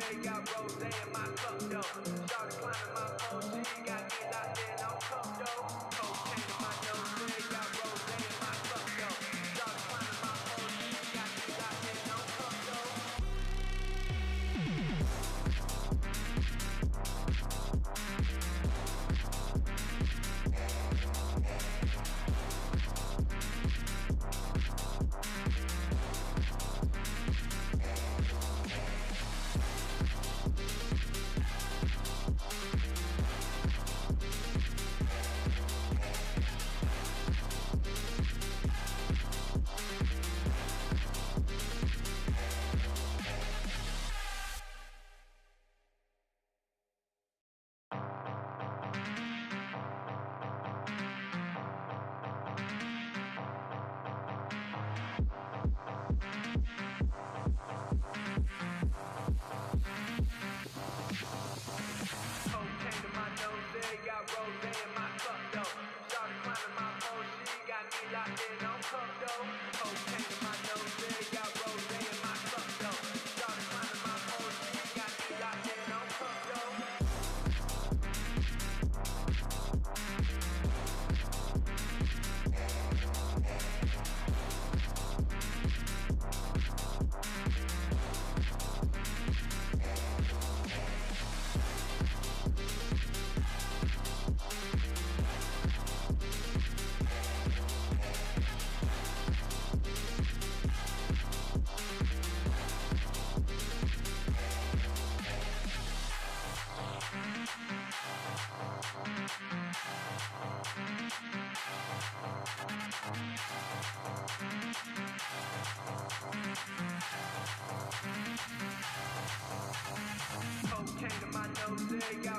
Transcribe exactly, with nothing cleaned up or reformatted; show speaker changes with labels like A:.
A: got rose in my cup though. Started climbing my O G, got me locked in on cup though. Cocaine in my nose, got rose in my cup though. Started climbing my O G, got me locked in on cup though. Cocaine in my nose, got rose in my cup though. Started climbing my O G, got me locked in on cup though. Cocaine in my nose, got rose in my cup though. Started climbing my O G, got me locked in on cup though. Cocaine in my nose, got